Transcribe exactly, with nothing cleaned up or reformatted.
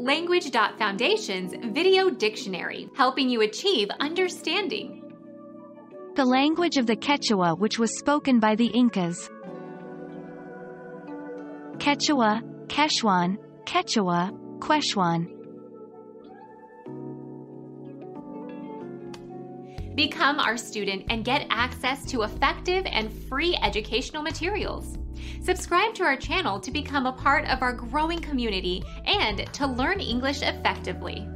Language Foundation's Video Dictionary, helping you achieve understanding. The language of the Quechua, which was spoken by the Incas. Quechua, Quechuan, Quechua, Quechuan. Become our student and get access to effective and free educational materials. Subscribe to our channel to become a part of our growing community and to learn English effectively.